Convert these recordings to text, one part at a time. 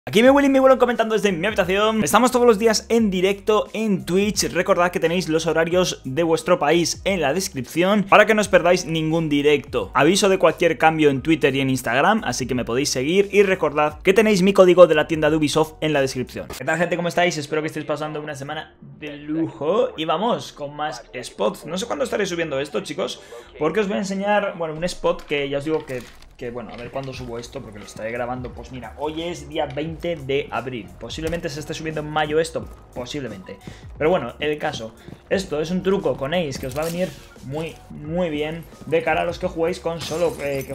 Aquí me Willy y me vuelvo comentando desde mi habitación. Estamos todos los días en directo en Twitch. Recordad que tenéis los horarios de vuestro país en la descripción para que no os perdáis ningún directo. Aviso de cualquier cambio en Twitter y en Instagram, así que me podéis seguir. Y recordad que tenéis mi código de la tienda de Ubisoft en la descripción. ¿Qué tal, gente? ¿Cómo estáis? Espero que estéis pasando una semana de lujo. Y vamos con más spots. No sé cuándo estaré subiendo esto, chicos, porque os voy a enseñar, bueno, un spot que ya os digo que bueno, a ver cuándo subo esto, porque lo estaré grabando. Pues mira, hoy es día 20 de abril. Posiblemente se esté subiendo en mayo esto, posiblemente. Pero bueno, el caso, esto es un truco con Ace que os va a venir muy bien de cara a los que juguéis con solo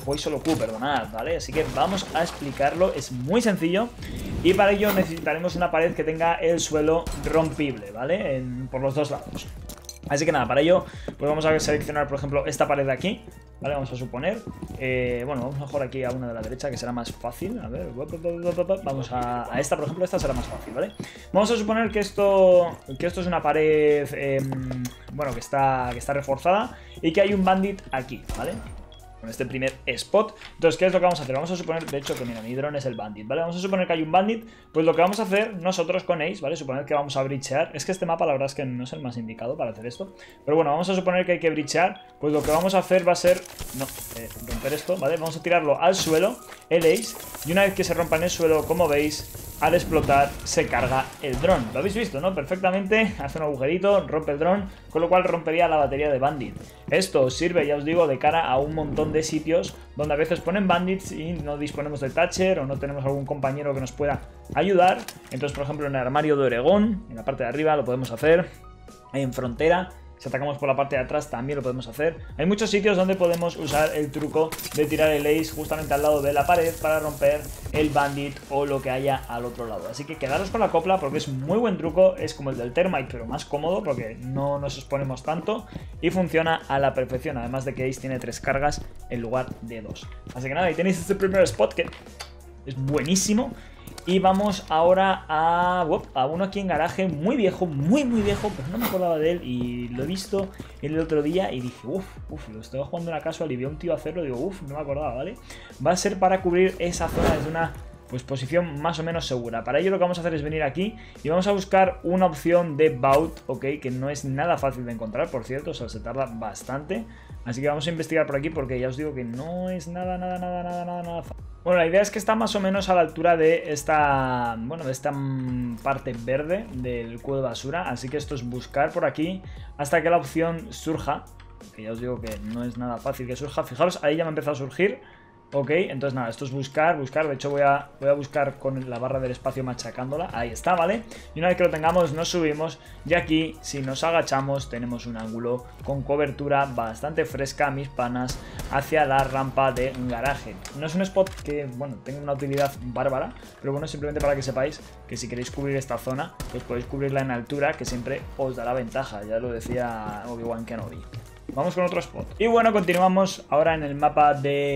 Q, perdonad, ¿vale? Así que vamos a explicarlo, es muy sencillo. Y para ello necesitaremos una pared que tenga el suelo rompible, ¿vale? Por los dos lados. Así que nada, para ello pues vamos a seleccionar, por ejemplo, esta pared de aquí, ¿vale? Vamos a suponer, bueno, vamos mejor aquí a una de la derecha, que será más fácil. A ver, vamos a esta, por ejemplo, esta será más fácil, ¿vale? Vamos a suponer que esto es una pared, bueno, que está reforzada y que hay un bandit aquí, ¿vale? Con este primer spot. Entonces, ¿qué es lo que vamos a hacer? Vamos a suponer, de hecho, que mira, mi dron es el bandit, ¿vale? Vamos a suponer que hay un bandit. Pues lo que vamos a hacer nosotros con Ace, ¿vale? Suponer que vamos a breachear. Es que este mapa la verdad es que no es el más indicado para hacer esto, pero bueno, vamos a suponer que hay que breachear. Pues lo que vamos a hacer va a ser, romper esto, ¿vale? Vamos a tirarlo al suelo, el Ace, y una vez que se rompa en el suelo, como veis, al explotar se carga el dron. Lo habéis visto, ¿no? Perfectamente, hace un agujerito, rompe el dron, con lo cual rompería la batería de bandit. Esto os sirve, ya os digo, de cara a un montón de sitios donde a veces ponen bandits y no disponemos de Thatcher o no tenemos algún compañero que nos pueda ayudar. Entonces, por ejemplo, en el armario de Oregón, en la parte de arriba lo podemos hacer, en frontera. Si atacamos por la parte de atrás también lo podemos hacer. Hay muchos sitios donde podemos usar el truco de tirar el Ace justamente al lado de la pared para romper el bandit o lo que haya al otro lado. Así que quedaros con la copla porque es muy buen truco. Es como el del Termite, pero más cómodo porque no nos exponemos tanto y funciona a la perfección. Además de que Ace tiene 3 cargas en lugar de 2. Así que nada, ahí tenéis este primer spot que es buenísimo. Y vamos ahora a uno aquí en garaje, muy viejo, muy viejo, pero no me acordaba de él y lo he visto el otro día y dije, lo estaba jugando en la casual y vi a un tío hacerlo y digo, no me acordaba, ¿vale? Va a ser para cubrir esa zona desde una posición más o menos segura. Para ello lo que vamos a hacer es venir aquí y vamos a buscar una opción de vault, ¿ok? Que no es nada fácil de encontrar, por cierto, o sea, se tarda bastante. Así que vamos a investigar por aquí porque ya os digo que no es nada fácil. Bueno, la idea es que está más o menos a la altura de esta, bueno, de esta parte verde del cubo de basura. Así que esto es buscar por aquí hasta que la opción surja. Que ya os digo que no es nada fácil que surja. Fijaros, ahí ya me ha empezado a surgir. Ok, entonces nada, esto es buscar. De hecho voy a buscar con la barra del espacio machacándola. Ahí está, ¿vale? Y una vez que lo tengamos nos subimos. Y aquí, si nos agachamos, tenemos un ángulo con cobertura bastante fresca, mis panas, hacia la rampa de garaje. No es un spot que, bueno, tenga una utilidad bárbara, pero bueno, simplemente para que sepáis que si queréis cubrir esta zona, pues podéis cubrirla en altura, que siempre os dará ventaja. Ya lo decía Obi-Wan Kenobi. Vamos con otro spot. Y bueno, continuamos ahora en el mapa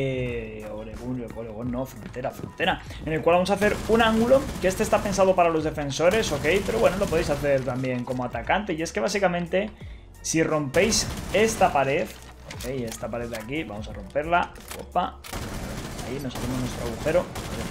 de Oregón, no, frontera, en el cual vamos a hacer un ángulo, que este está pensado para los defensores, ok, pero bueno, lo podéis hacer también como atacante. Y es que básicamente, si rompéis esta pared, ok, esta pared de aquí, vamos a romperla, opa, ahí nos hacemos nuestro agujero,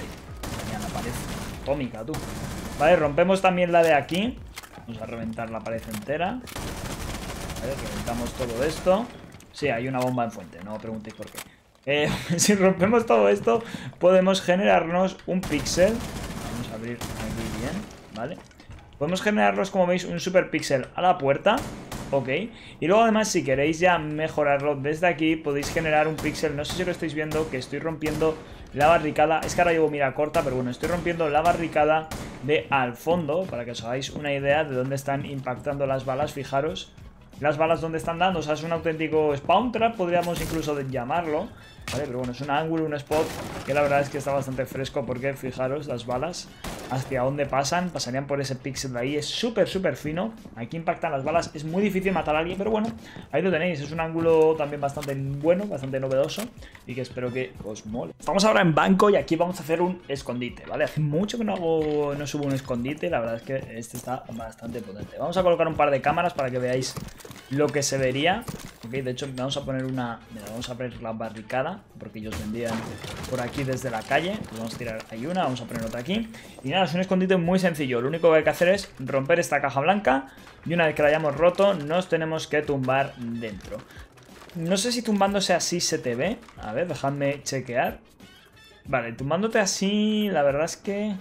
la pared atómica, tú. Vale, rompemos también la de aquí, vamos a reventar la pared entera. Vale, reventamos todo esto. Sí, hay una bomba en fuente, no preguntéis por qué. Si rompemos todo esto, podemos generarnos un píxel. Vamos a abrir aquí bien, ¿vale? Podemos generarnos, como veis, un super píxel a la puerta. Ok, y luego además si queréis ya mejorarlo desde aquí, podéis generar un píxel. No sé si lo estáis viendo, que estoy rompiendo la barricada. Es que ahora llevo mira corta, pero bueno, estoy rompiendo la barricada de al fondo, para que os hagáis una idea de dónde están impactando las balas. Fijaros las balas donde están dando, o sea, es un auténtico spawn trap, podríamos incluso llamarlo, ¿vale? Pero bueno, es un ángulo, un spot que la verdad es que está bastante fresco porque, fijaros, las balas hacia dónde pasarían por ese píxel de ahí, es súper fino, aquí impactan las balas, es muy difícil matar a alguien, pero bueno, ahí lo tenéis, es un ángulo también bastante bueno, bastante novedoso y que espero que os mole. Estamos ahora en banco y aquí vamos a hacer un escondite, ¿vale? Hace mucho que no subo un escondite, la verdad es que este está bastante potente. Vamos a colocar un par de cámaras para que veáis lo que se vería, Ok, de hecho vamos a poner una... Mira, vamos a poner la barricada, porque ellos vendrían por aquí desde la calle. Pues vamos a tirar ahí una, vamos a poner otra aquí. Y nada, es un escondite muy sencillo. Lo único que hay que hacer es romper esta caja blanca y una vez que la hayamos roto nos tenemos que tumbar dentro. No sé si tumbándose así se te ve. A ver, dejadme chequear. Vale, tumbándote así, la verdad es que...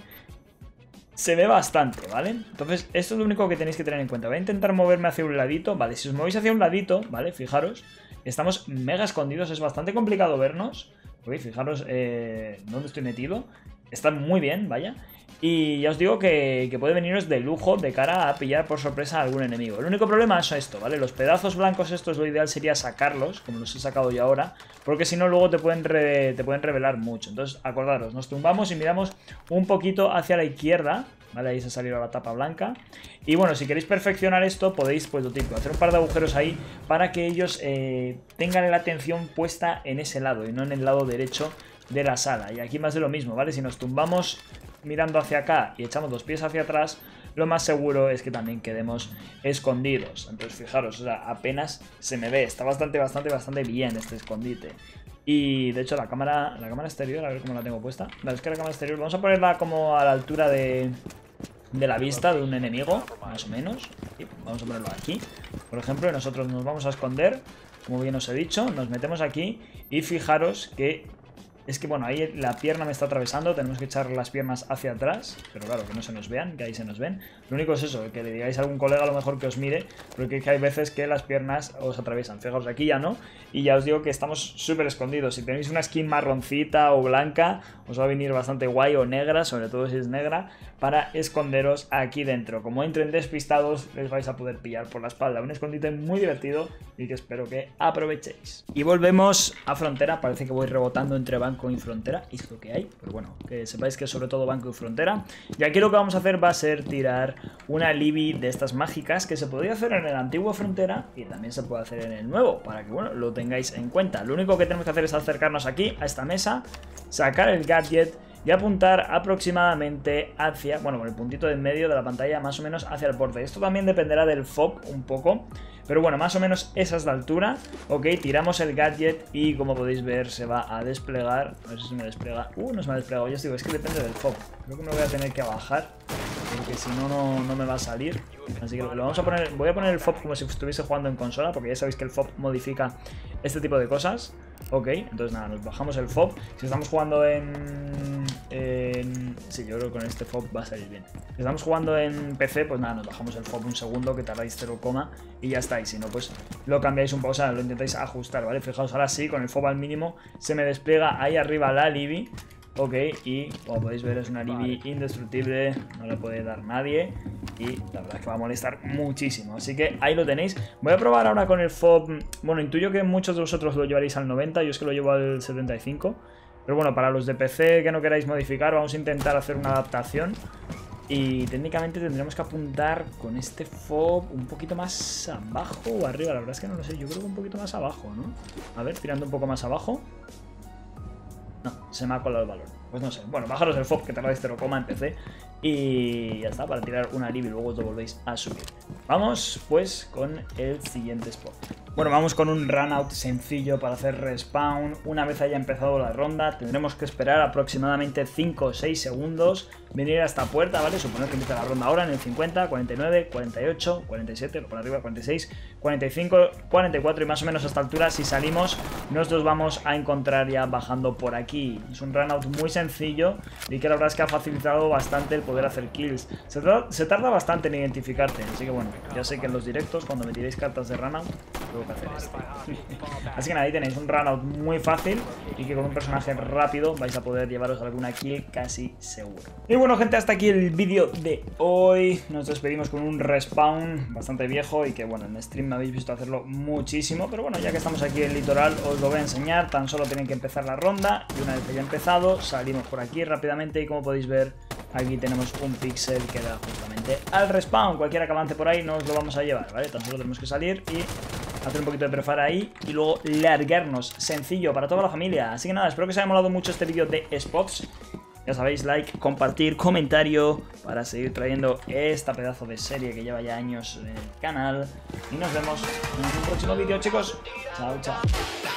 se ve bastante, ¿vale? Entonces, esto es lo único que tenéis que tener en cuenta. Voy a intentar moverme hacia un ladito, ¿vale? Si os movéis hacia un ladito, ¿vale? Fijaros, estamos mega escondidos, es bastante complicado vernos. Uy, fijaros dónde estoy metido. Está muy bien, vaya. Y ya os digo que puede veniros de lujo de cara a pillar por sorpresa a algún enemigo. El único problema es esto, ¿vale? Los pedazos blancos estos lo ideal sería sacarlos, como los he sacado yo ahora, porque si no luego te pueden revelar mucho. Entonces, acordaros, nos tumbamos y miramos un poquito hacia la izquierda, ¿vale? Ahí se ha salido la tapa blanca. Y bueno, si queréis perfeccionar esto, podéis, pues lo típico, hacer un par de agujeros ahí para que ellos tengan la atención puesta en ese lado y no en el lado derecho de la sala. Y aquí más de lo mismo, ¿vale? Si nos tumbamos mirando hacia acá y echamos los pies hacia atrás, lo más seguro es que también quedemos escondidos. Entonces fijaros, o sea, apenas se me ve. Está bastante bien este escondite. Y de hecho la cámara exterior, a ver cómo la tengo puesta. Vale, es que la cámara exterior vamos a ponerla como a la altura de la vista de un enemigo, más o menos. Y vamos a ponerlo aquí, por ejemplo, y nosotros nos vamos a esconder, como bien os he dicho, nos metemos aquí y fijaros que... es que bueno, ahí la pierna me está atravesando, tenemos que echar las piernas hacia atrás, pero claro, que no se nos vean, que ahí se nos ven. Lo único es eso, que le digáis a algún colega a lo mejor que os mire, porque hay veces que las piernas os atraviesan. Fijaos, aquí ya no, y ya os digo que estamos súper escondidos. Si tenéis una skin marroncita o blanca, os va a venir bastante guay, o negra, sobre todo si es negra, para esconderos aquí dentro. Como entren despistados, les vais a poder pillar por la espalda. Un escondite muy divertido y que espero que aprovechéis. Y volvemos a frontera, parece que voy rebotando entre banco y frontera, es lo que hay, pero bueno, que sepáis que sobre todo banco y frontera. Y aquí lo que vamos a hacer va a ser tirar una Libby de estas mágicas que se podía hacer en el antiguo frontera y también se puede hacer en el nuevo, para que bueno, lo tengáis en cuenta. Lo único que tenemos que hacer es acercarnos aquí a esta mesa, sacar el gadget y apuntar aproximadamente hacia, bueno, con el puntito de en medio de la pantalla, más o menos hacia el borde. Esto también dependerá del FOB un poco, pero bueno, más o menos esa es la altura. Ok, tiramos el gadget y como podéis ver se va a desplegar. A ver si se me despliega. No se me ha desplegado, ya os digo, es que depende del FOB. Creo que me voy a tener que bajar, porque si no, no me va a salir. Así que lo vamos a poner, voy a poner el FOB como si estuviese jugando en consola, porque ya sabéis que el FOB modifica este tipo de cosas. Ok, entonces nada, nos bajamos el FOB. Si estamos jugando sí, yo creo que con este FOB va a salir bien. Si estamos jugando en PC, pues nada, nos bajamos el FOB un segundo, que tardáis 0, y ya está. Y si no, pues lo cambiáis un poco, o sea, lo intentáis ajustar, ¿vale? Fijaos, ahora sí, con el FOB al mínimo se me despliega ahí arriba la Libby. Ok, y como podéis ver es una Libby indestructible, no le puede dar nadie y la verdad es que va a molestar muchísimo, así que ahí lo tenéis. Voy a probar ahora con el FOB, bueno, intuyo que muchos de vosotros lo llevaréis al 90, yo es que lo llevo al 75, pero bueno, para los de PC que no queráis modificar vamos a intentar hacer una adaptación y técnicamente tendremos que apuntar con este FOB un poquito más abajo o arriba, la verdad es que no lo sé, yo creo que un poquito más abajo, ¿no? A ver, tirando un poco más abajo. No, se me ha colado el valor. Pues no sé. Bueno, bajaros el FOB que tardáis 0, en PC. Y ya está, para tirar una Libby y luego os lo volvéis a subir. Vamos pues con el siguiente spot. Bueno, vamos con un runout sencillo para hacer respawn. Una vez haya empezado la ronda, tendremos que esperar aproximadamente 5 o 6 segundos. Venir a esta puerta, ¿vale? Suponer que empieza la ronda ahora en el 50, 49, 48, 47, por arriba 46, 45, 44 y más o menos a esta altura, si salimos, nos los vamos a encontrar ya bajando por aquí. Es un runout muy sencillo y que la verdad es que ha facilitado bastante el poder hacer kills. Se tarda bastante en identificarte, así que bueno, ya sé que en los directos, cuando me tiréis cartas de runout, tengo que hacer esto. Así que nada, ahí tenéis un runout muy fácil y que con un personaje rápido vais a poder llevaros alguna kill casi seguro. Y bueno, gente, hasta aquí el vídeo de hoy. Nos despedimos con un respawn bastante viejo y que bueno, en stream me habéis visto hacerlo muchísimo, pero bueno, ya que estamos aquí en el litoral os lo voy a enseñar. Tan solo tienen que empezar la ronda y una vez que haya empezado salimos por aquí rápidamente y como podéis ver aquí tenemos un píxel que da justamente al respawn. Cualquiera que avance por ahí nos lo vamos a llevar, ¿vale? Tan solo tenemos que salir y hacer un poquito de prefar ahí y luego largarnos. Sencillo para toda la familia. Así que nada, espero que os haya molado mucho este vídeo de spots. Ya sabéis, like, compartir, comentario para seguir trayendo esta pedazo de serie que lleva ya años en el canal. Y nos vemos en un próximo vídeo, chicos. Chao, chao.